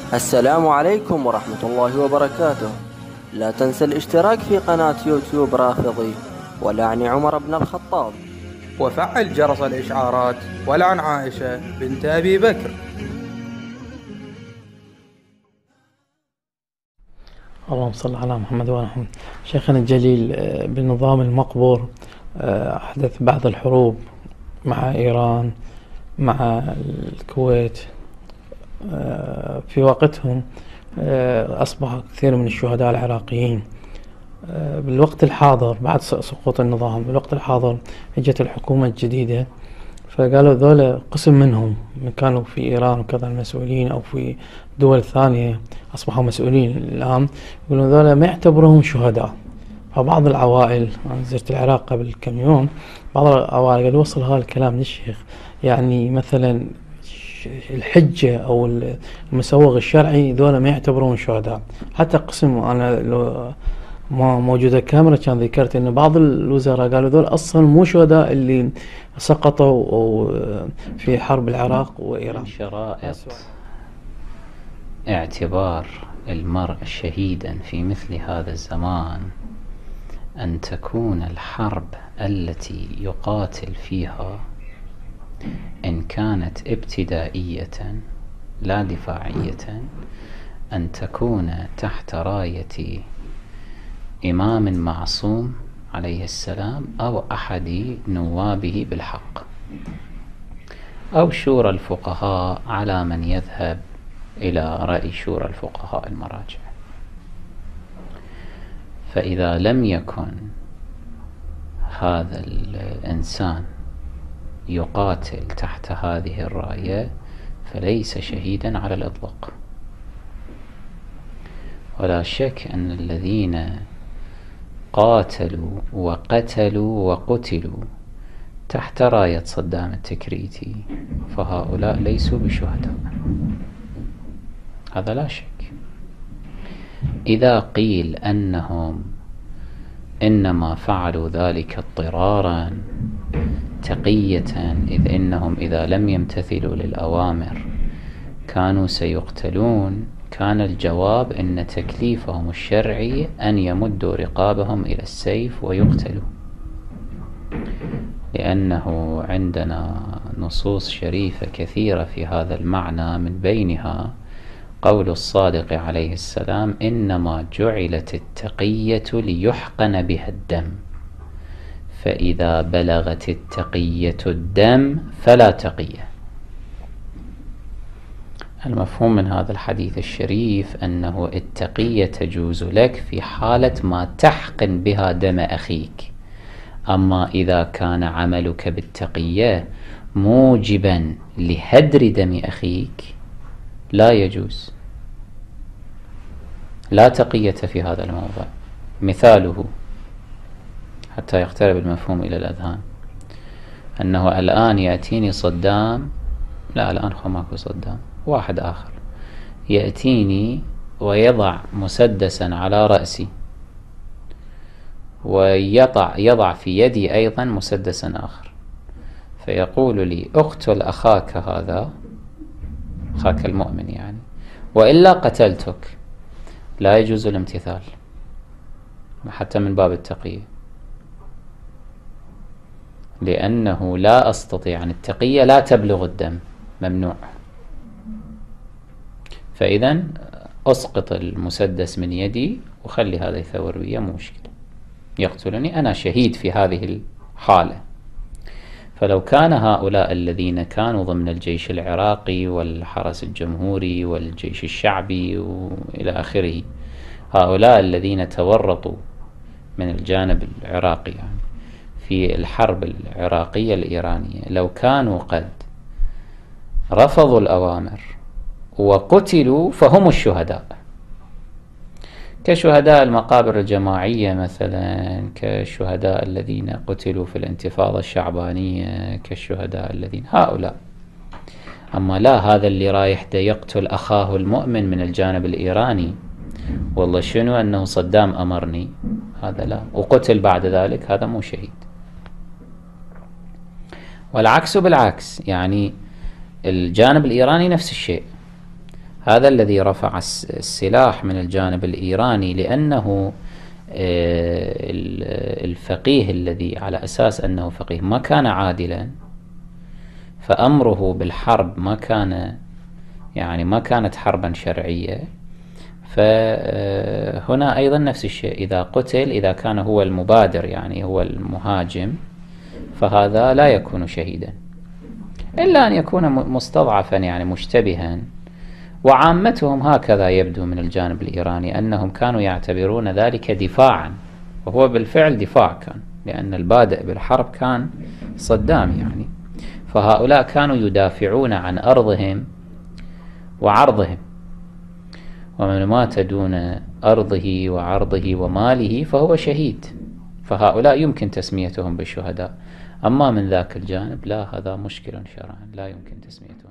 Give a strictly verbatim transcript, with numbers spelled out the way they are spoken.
السلام عليكم ورحمة الله وبركاته. لا تنسى الاشتراك في قناة يوتيوب رافضي ولعن عمر بن الخطاب، وفعل جرس الإشعارات ولعن عائشة بنت أبي بكر. اللهم صل على محمد وعلى محمد. شيخنا الجليل، بالنظام المقبور أحدث بعض الحروب مع إيران مع الكويت. في وقتهم أصبح كثير من الشهداء العراقيين. بالوقت الحاضر بعد سقوط النظام، بالوقت الحاضر اجت الحكومة الجديدة، فقالوا ذولا قسم منهم من كانوا في إيران وكذا المسؤولين أو في دول ثانية أصبحوا مسؤولين الآن، يقولون ذولا ما يعتبروهم شهداء. فبعض العوائل، أنا زرت العراق قبل كم يوم، بعض العوائل قالوا وصل هذا الكلام للشيخ، يعني مثلا الحجة أو المسوغ الشرعي ذولا ما يعتبرون شهداء. حتى قسم، أنا لو ما موجودة كاميرا كان ذكرت أن بعض الوزراء قالوا ذول أصلا مو شهداء اللي سقطوا في حرب العراق وإيران. شرائط اعتبار المرء شهيدا في مثل هذا الزمان أن تكون الحرب التي يقاتل فيها إن كانت ابتدائية لا دفاعية أن تكون تحت راية إمام معصوم عليه السلام أو أحد نوابه بالحق أو شورى الفقهاء على من يذهب إلى رأي شورى الفقهاء المراجع. فإذا لم يكن هذا الإنسان يقاتل تحت هذه الراية فليس شهيدا على الإطلاق. ولا شك أن الذين قاتلوا وقتلوا وقتلوا تحت راية صدام التكريتي فهؤلاء ليسوا بشهداء، هذا لا شك. إذا قيل أنهم إنما فعلوا ذلك اضطرارا تقية، إذ إنهم إذا لم يمتثلوا للأوامر كانوا سيقتلون، كان الجواب إن تكليفهم الشرعي أن يمدوا رقابهم إلى السيف ويقتلوا، لأنه عندنا نصوص شريفة كثيرة في هذا المعنى، من بينها قول الصادق عليه السلام: إنما جعلت التقية ليحقن بها الدم، فإذا بلغت التقية الدم فلا تقية. المفهوم من هذا الحديث الشريف أنه التقية تجوز لك في حالة ما تحقن بها دم أخيك، أما إذا كان عملك بالتقية موجبا لهدر دم أخيك لا يجوز، لا تقية في هذا الموضع. مثاله حتى يقترب المفهوم إلى الأذهان، أنه الآن يأتيني صدام، لا الآن هو ماكو صدام، واحد آخر يأتيني ويضع مسدسا على رأسي ويضع يضع في يدي أيضا مسدسا آخر، فيقول لي: اقتل أخاك هذا، أخاك المؤمن يعني، وإلا قتلتك. لا يجوز الامتثال حتى من باب التقية، لأنه لا أستطيع أن التقية لا تبلغ الدم، ممنوع. فإذا أسقط المسدس من يدي وخلي هذا يثور بي، مو مشكلة، يقتلني، أنا شهيد في هذه الحالة. فلو كان هؤلاء الذين كانوا ضمن الجيش العراقي والحرس الجمهوري والجيش الشعبي وإلى آخره، هؤلاء الذين تورطوا من الجانب العراقي يعني في الحرب العراقية الإيرانية، لو كانوا قد رفضوا الأوامر وقتلوا فهم الشهداء، كشهداء المقابر الجماعية مثلا، كشهداء الذين قتلوا في الانتفاضة الشعبانية، كالشهداء الذين هؤلاء. أما لا، هذا اللي رايح دا يقتل أخاه المؤمن من الجانب الإيراني، والله شنو أنه صدام أمرني، هذا لا، وقتل بعد ذلك، هذا مو شهيد. والعكس بالعكس، يعني الجانب الإيراني نفس الشيء، هذا الذي رفع السلاح من الجانب الإيراني، لأنه الفقيه الذي على أساس أنه فقيه ما كان عادلا، فأمره بالحرب ما كان يعني ما كانت حربا شرعية. فهنا أيضا نفس الشيء، إذا قتل إذا كان هو المبادر يعني هو المهاجم فهذا لا يكون شهيدا، إلا أن يكون مستضعفا يعني مشتبها. وعامتهم هكذا يبدو من الجانب الإيراني، أنهم كانوا يعتبرون ذلك دفاعا، وهو بالفعل دفاع كان، لأن البادئ بالحرب كان صدام يعني. فهؤلاء كانوا يدافعون عن أرضهم وعرضهم، ومن مات دون أرضه وعرضه وماله فهو شهيد، فهؤلاء يمكن تسميتهم بالشهداء. أما من ذاك الجانب لا، هذا مشكل شرعا لا يمكن تسميتهم.